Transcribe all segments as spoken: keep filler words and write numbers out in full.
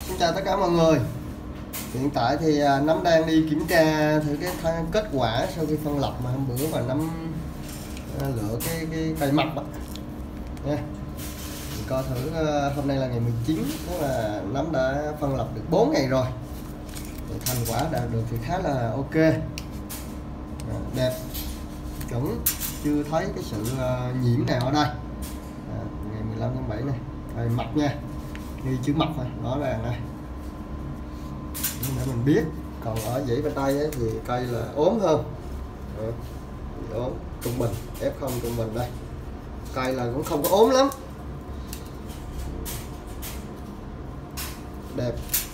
Xin chào tất cả mọi người. Hiện tại thì nấm đang đi kiểm tra thử cái kết quả sau khi phân lập mà hôm bữa và nấm lựa cái cái cây mập á nha. Mình coi thử hôm nay là ngày mười chín, tức là nấm đã phân lập được bốn ngày rồi. Thành quả đạt được thì khá là ok, đẹp, chuẩn, chưa thấy cái sự nhiễm nào ở đây. À, ngày mười lăm tháng bảy này, cây mập nha, ghi chữ mập thôi, rõ ràng đây để mình biết. Còn ở dãy bên tay ấy, thì cây là ốm hơn, à, ốm trung bình, ép không trung bình đây, cây là cũng không có ốm lắm, đẹp,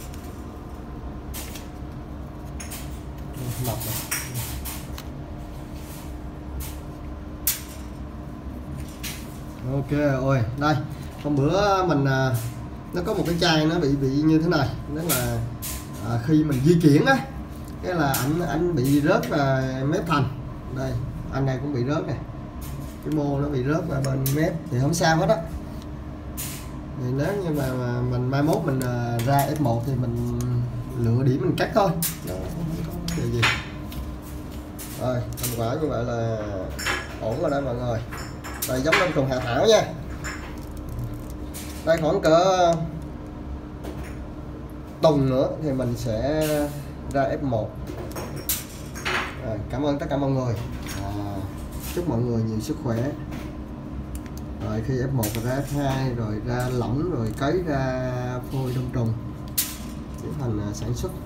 mập này. Ok, ôi đây hôm bữa mình à, nó có một cái chai nó bị bị như thế này, đó là à, khi mình di chuyển á, cái là anh anh bị rớt vào mép thành đây, anh này cũng bị rớt này, cái mô nó bị rớt vào bên mép thì không sao hết á. Thì nếu như mà, mà mình mai mốt mình à, ra ép một thì mình lựa điểm mình cắt thôi, đó, không có gì. Rồi thành quả như vậy là ổn rồi đó mọi người. Đây giống đông trùng hạ thảo nha. Đây khoảng cỡ tuần nữa thì mình sẽ ra ép một. À, cảm ơn tất cả mọi người. À, chúc mọi người nhiều sức khỏe. Rồi khi ép một ra ép hai rồi ra lỏng rồi cấy ra phôi đông trùng tiến hành sản xuất.